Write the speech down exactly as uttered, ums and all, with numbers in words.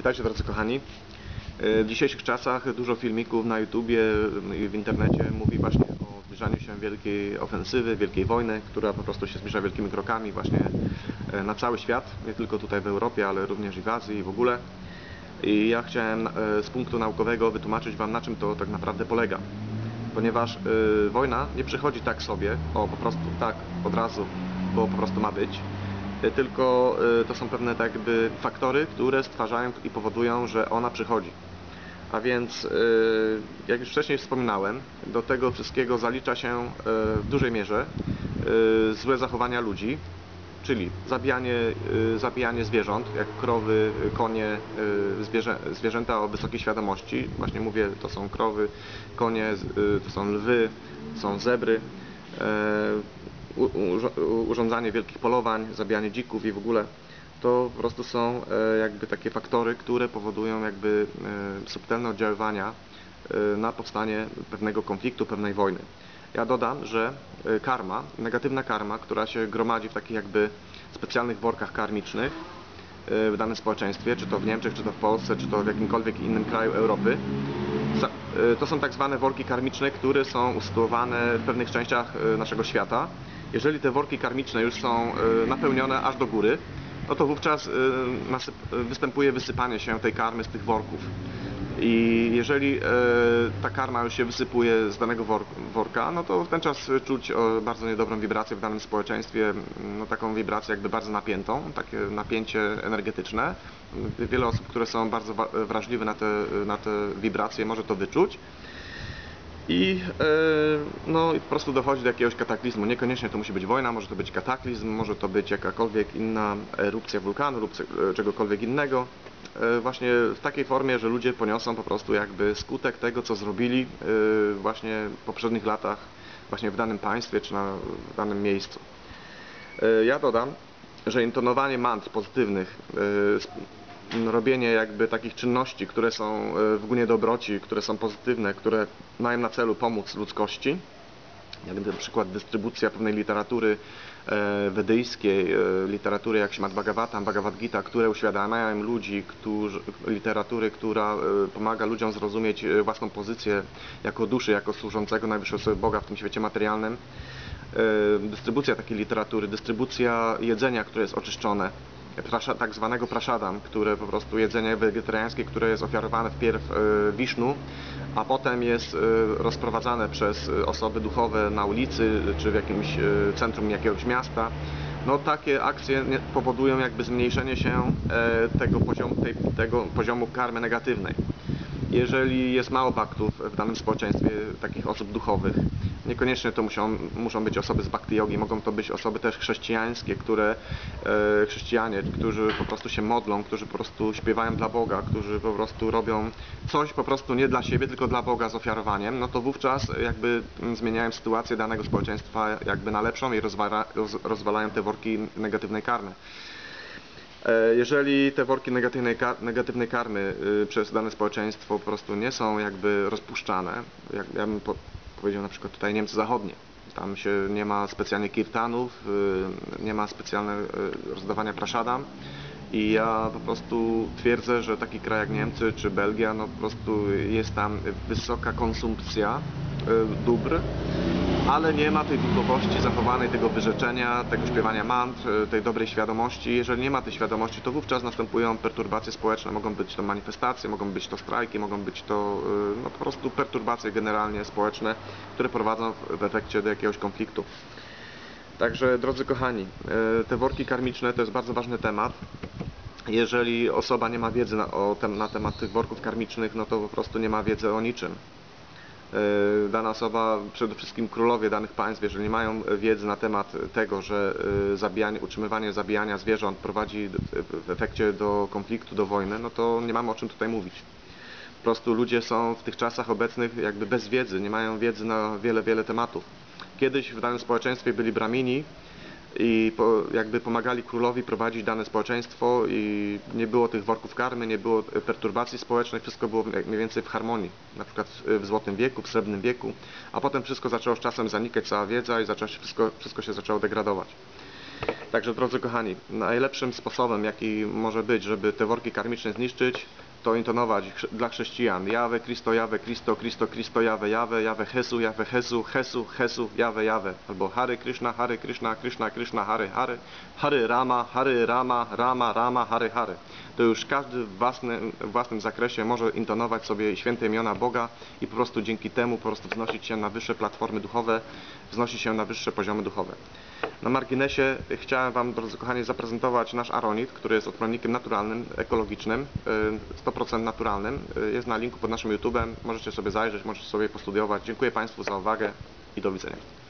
Witajcie drodzy kochani. W dzisiejszych czasach dużo filmików na YouTubie i w internecie mówi właśnie o zbliżaniu się wielkiej ofensywy, wielkiej wojny, która po prostu się zbliża wielkimi krokami właśnie na cały świat, nie tylko tutaj w Europie, ale również i w Azji i w ogóle. I ja chciałem z punktu naukowego wytłumaczyć Wam, na czym to tak naprawdę polega. Ponieważ y, wojna nie przychodzi tak sobie, o po prostu tak od razu, bo po prostu ma być, y, tylko y, to są pewne tak jakby faktory, które stwarzają i powodują, że ona przychodzi. A więc, y, jak już wcześniej wspominałem, do tego wszystkiego zalicza się y, w dużej mierze y, złe zachowania ludzi, czyli zabijanie, y, zabijanie zwierząt, jak krowy, konie, y, zwierzę, zwierzęta o wysokiej świadomości. Właśnie mówię, to są krowy, konie, y, to są lwy, są zebry, y, u, u, urządzanie wielkich polowań, zabijanie dzików i w ogóle. To po prostu są y, jakby takie faktory, które powodują jakby y, subtelne oddziaływania y, na powstanie pewnego konfliktu, pewnej wojny. Ja dodam, że karma, negatywna karma, która się gromadzi w takich jakby specjalnych workach karmicznych w danym społeczeństwie, czy to w Niemczech, czy to w Polsce, czy to w jakimkolwiek innym kraju Europy, to są tak zwane worki karmiczne, które są usytuowane w pewnych częściach naszego świata. Jeżeli te worki karmiczne już są napełnione aż do góry, no to wówczas występuje wysypanie się tej karmy z tych worków. I jeżeli e, ta karma już się wysypuje z danego wor worka, no to w ten czas czuć o, bardzo niedobrą wibrację w danym społeczeństwie, no taką wibrację jakby bardzo napiętą, takie napięcie energetyczne. Wiele osób, które są bardzo wrażliwe na te, na te wibracje, może to wyczuć. I e, no, po prostu dochodzi do jakiegoś kataklizmu. Niekoniecznie to musi być wojna, może to być kataklizm, może to być jakakolwiek inna erupcja wulkanu lub czegokolwiek innego. Właśnie w takiej formie, że ludzie poniosą po prostu jakby skutek tego, co zrobili właśnie w poprzednich latach, właśnie w danym państwie czy na, w danym miejscu. Ja dodam, że intonowanie mantr pozytywnych, robienie jakby takich czynności, które są w gunie dobroci, które są pozytywne, które mają na celu pomóc ludzkości, jak na przykład dystrybucja pewnej literatury wedyjskiej, literatury jak Śrimad Bhagavatam, Bhagavad Gita, które uświadamiają ludzi, którzy, literatury, która pomaga ludziom zrozumieć własną pozycję jako duszy, jako służącego najwyższego sobie Boga w tym świecie materialnym. Dystrybucja takiej literatury, dystrybucja jedzenia, które jest oczyszczone, tak zwanego praszadam, które po prostu jedzenie wegetariańskie, które jest ofiarowane wpierw Wisznu, a potem jest rozprowadzane przez osoby duchowe na ulicy czy w jakimś centrum jakiegoś miasta. No takie akcje powodują jakby zmniejszenie się tego poziomu, tej, tego poziomu karmy negatywnej. Jeżeli jest mało baktów w danym społeczeństwie, takich osób duchowych, niekoniecznie to muszą, muszą być osoby z bhakti jogi, mogą to być osoby też chrześcijańskie, które, e, chrześcijanie, którzy po prostu się modlą, którzy po prostu śpiewają dla Boga, którzy po prostu robią coś po prostu nie dla siebie, tylko dla Boga z ofiarowaniem, no to wówczas jakby zmieniają sytuację danego społeczeństwa jakby na lepszą i rozwala, roz, rozwalają te worki negatywnej karmy. Jeżeli te worki negatywnej, negatywnej karmy y, przez dane społeczeństwo po prostu nie są jakby rozpuszczane, jak ja bym po, powiedział na przykład tutaj Niemcy zachodnie, tam się nie ma specjalnych kirtanów, y, nie ma specjalnego y, rozdawania praszadam i ja po prostu twierdzę, że taki kraj jak Niemcy czy Belgia, no po prostu jest tam wysoka konsumpcja y, dóbr, ale nie ma tej duchowości zachowanej, tego wyrzeczenia, tego śpiewania mantr, tej dobrej świadomości. Jeżeli nie ma tej świadomości, to wówczas następują perturbacje społeczne. Mogą być to manifestacje, mogą być to strajki, mogą być to no, po prostu perturbacje generalnie społeczne, które prowadzą w efekcie do jakiegoś konfliktu. Także drodzy kochani, te worki karmiczne to jest bardzo ważny temat. Jeżeli osoba nie ma wiedzy na, o, na temat tych worków karmicznych, no to po prostu nie ma wiedzy o niczym. Dana osoba, przede wszystkim królowie danych państw, jeżeli nie mają wiedzy na temat tego, że zabijanie, utrzymywanie zabijania zwierząt prowadzi w efekcie do konfliktu, do wojny, no to nie mamy o czym tutaj mówić. Po prostu ludzie są w tych czasach obecnych jakby bez wiedzy, nie mają wiedzy na wiele, wiele tematów. Kiedyś w danym społeczeństwie byli bramini i po, jakby pomagali królowi prowadzić dane społeczeństwo i nie było tych worków karmy, nie było perturbacji społecznych, wszystko było mniej więcej w harmonii, na przykład w Złotym wieku, w Srebrnym wieku, a potem wszystko zaczęło z czasem zanikać, cała wiedza i zaczęło się wszystko, wszystko się zaczęło degradować. Także drodzy kochani, najlepszym sposobem jaki może być, żeby te worki karmiczne zniszczyć, to intonować dla chrześcijan Jahwe Christo, Jahwe Christo, Christo Christo, Jahwe Jahwe, Jahwe Jesu, Jahwe Jesu, Jesu Jesu, Jahwe Jahwe, albo Hare Krishna, Hare Krishna, Krishna Krishna, Hare Hare, Hare Rama, Hare Rama, Rama Rama, Hare Hare. To już każdy w własnym, w własnym zakresie może intonować sobie święte imiona Boga i po prostu dzięki temu po prostu wznosić się na wyższe platformy duchowe, wznosić się na wyższe poziomy duchowe. Na marginesie chciałem Wam, drodzy kochani, zaprezentować nasz aronit, który jest odprownikiem naturalnym, ekologicznym, sto procent naturalnym. Jest na linku pod naszym YouTube'em, możecie sobie zajrzeć, możecie sobie postudiować. Dziękuję Państwu za uwagę i do widzenia.